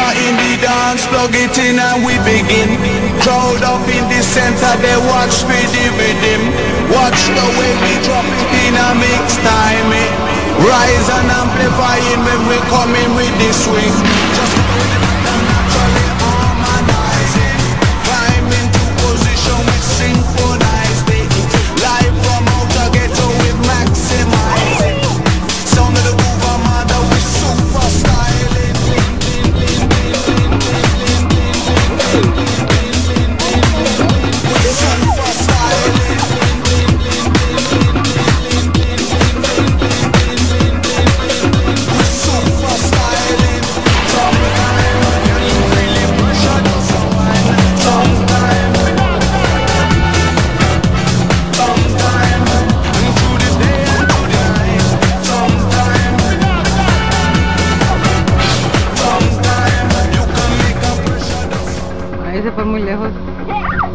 speaker in the dance, plug it in and we begin. Crowd up in the center, they watch me the rhythm. Watch the way we drop it in a mix time. Rise and amplifying when we coming with the swing. Just naturally harmonizing. Climb into position with synchronized it. Live from outer ghetto with maximizing. Sound of the groove armada with super styling. With super styling. With super styling. Sometime you really pressure just a while. Sometime through the day and through the night. Sometime you can make a pressure just. Ahí se fue muy lejos.